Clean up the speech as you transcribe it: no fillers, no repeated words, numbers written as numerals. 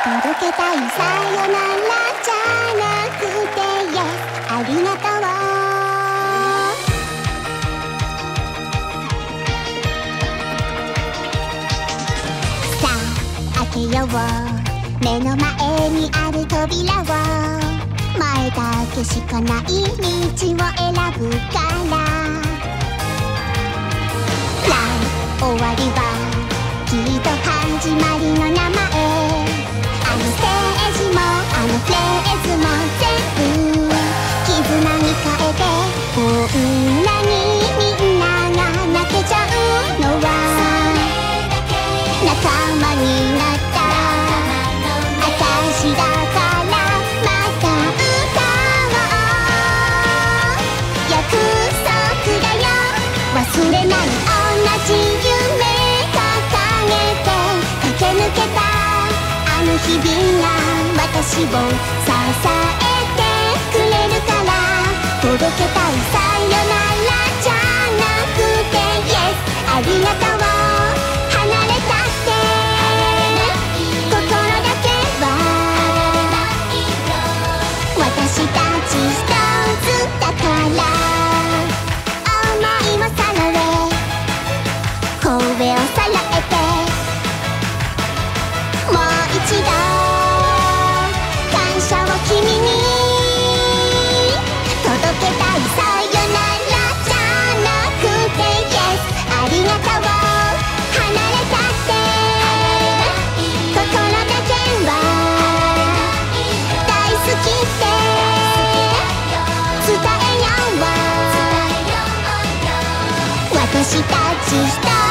届けたいさよならじゃなくて Yes ありがとう。さあ開けよう、目の前にある扉を、前だけしかない道を選ぶから終わりはきっと始まりの名前、あのステージもあのフレーズも全部絆に変えて、こんなにみんなが泣けちゃうのは仲間になった証だから、また歌おう、約束だよ、忘れない同じ夢掲げて駆け抜けたあの日々が私を支えてくれるから、届けたいさよならじゃなくて Yes ありがとう。離れたって心だけは私たち一つだから、思いもさられ声をさらえて、もう一度感謝を君に届けたいさよならじゃなくて Yes ありがとう。離れたって心だけは大好きって伝えよう、私たち一つ